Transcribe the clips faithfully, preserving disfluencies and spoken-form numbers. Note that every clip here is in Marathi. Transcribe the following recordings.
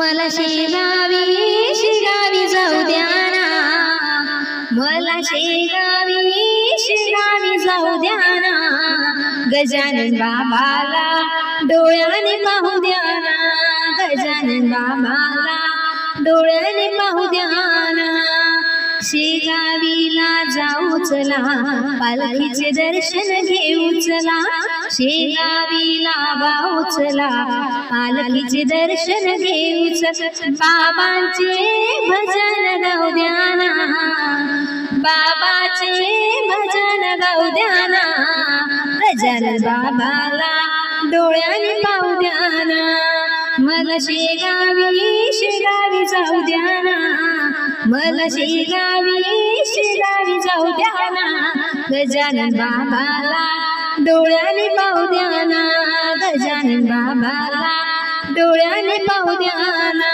मला शेगावी शेगावी जाऊ द्या ना, मला शेगावी शेगावी जाऊ द्या ना, गजानन बाबाला डोळ्याने पाहू द्या ना, गजानन बाबाला डोळ्याने पाहू द्या ना। शेगावीला जाऊ चला, पालखीचे दर्शन घेऊ चला, शेगावीला गाऊ चला, पालखीचे दर्शन घेऊ चला। बाबांचे भजन गाऊ द्या ना, बाबाचे भजन गाऊ द्या ना, गजानन बाबाला डोळ्याने पाहू द्या ना। मला शेगावी शेगावी जाऊ द्या ना, मला शेगावी शेगावी जाऊ द्या ना, गजानन बाबाला डोळ्याने पाहू द्या ना, गजानन बाबाला डोळ्याने पाहू द्या ना।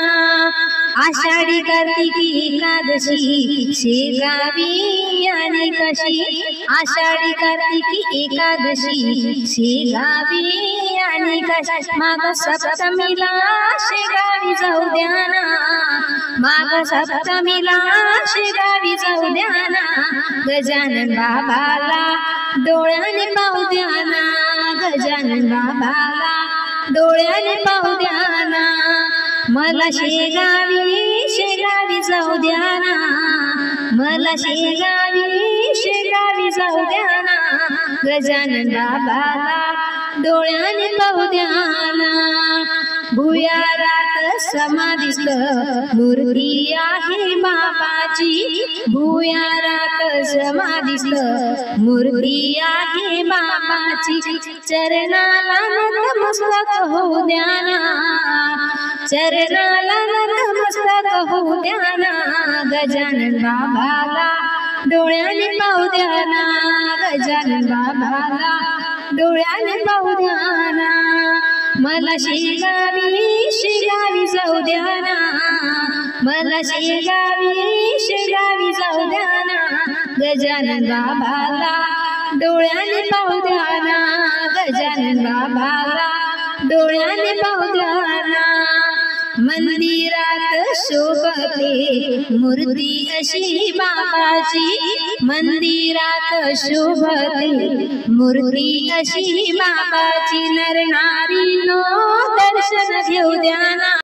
आषाढी कार्तिकी एकादशी शेगावी आणि कशी, आषाढी कार्तिकी एकादशी शेगावी आणि कशी। माघ सप्तमीला शेगावी जाऊ द्या ना, माघ सप्तमीला शेगावी जाऊ द्या ना, गजानन बाबाला डोळ्याने पाहू द्या ना, गजानन बाबाला डोळ्याने पाहू द्या ना। मला शेगावी शेगावी जाऊ द्या ना, मला शेगावी शेगावी जाऊ द्या ना, गजानन बाबाला डोळ्याने पाहू द्या ना। भुयारात समाधिस्थ मूर्ती आहे बाबाची, भुयारात समाधिस्थ मूर्ती आहे बाबाची, चरणाला नतमस्तक होऊ द्या ना, चरणाला नतमस्तक होऊ द्या ना, गजानन बाबाला डोळ्याने पाहू द्या ना, गजानन बाबाला डोळ्याने पाहू द्या ना। मला शेगावी शेगावी जाऊ द्या ना, मला शेगावी शेगावी जाऊ द्या ना, गजानन बाबाला डोळ्याने पाहू द्या ना, गजानन बाबाला डोळ्याने पाहू द्या ना। मंदिरात शोभते मूर्ती अशी बाबाची, मंदिरात शोभते मूर्ती अशी बाबाची, नर नारी नो दर्शन घेऊ द्या ना।